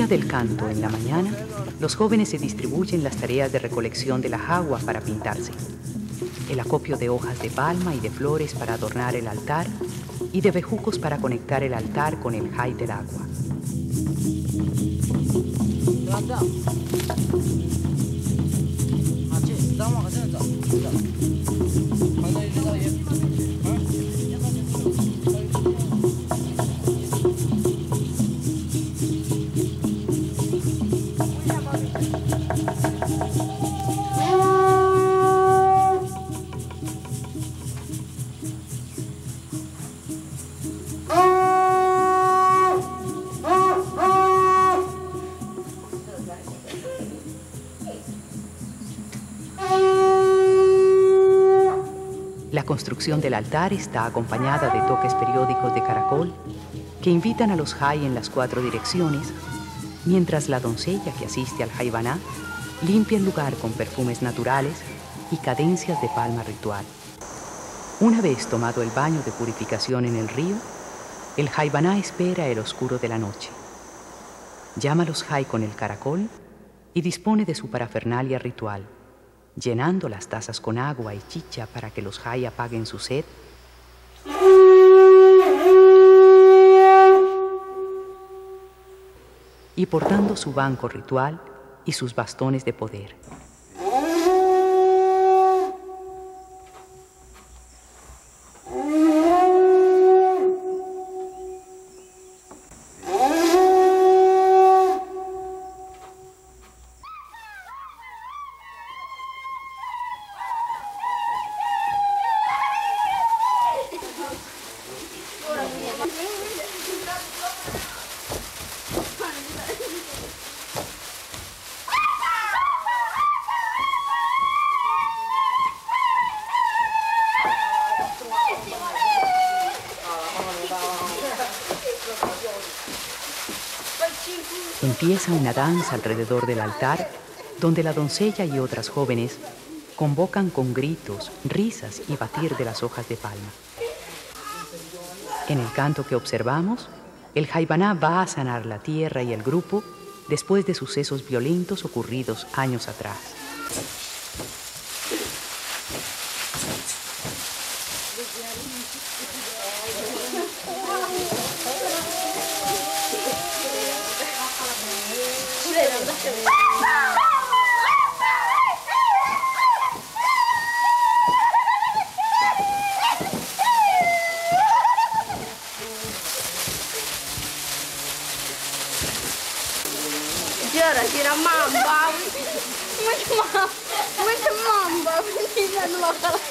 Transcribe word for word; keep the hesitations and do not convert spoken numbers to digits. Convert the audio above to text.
día del canto, en la mañana, los jóvenes se distribuyen las tareas de recolección de la jagua para pintarse, el acopio de hojas de palma y de flores para adornar el altar y de bejucos para conectar el altar con el jai del agua. La construcción del altar está acompañada de toques periódicos de caracol que invitan a los jai en las cuatro direcciones, mientras la doncella que asiste al jaibaná limpia el lugar con perfumes naturales y cadencias de palma ritual. Una vez tomado el baño de purificación en el río, el jaibaná espera el oscuro de la noche. Llama a los jai con el caracol y dispone de su parafernalia ritual, llenando las tazas con agua y chicha para que los jai apaguen su sed, y portando su banco ritual y sus bastones de poder. Empieza una danza alrededor del altar, donde la doncella y otras jóvenes convocan con gritos, risas y batir de las hojas de palma. En el canto que observamos, el jaibaná va a sanar la tierra y el grupo después de sucesos violentos ocurridos años atrás. Tira, tira mamba. Muito mamba. Muito mamba. Menina, não vai falar.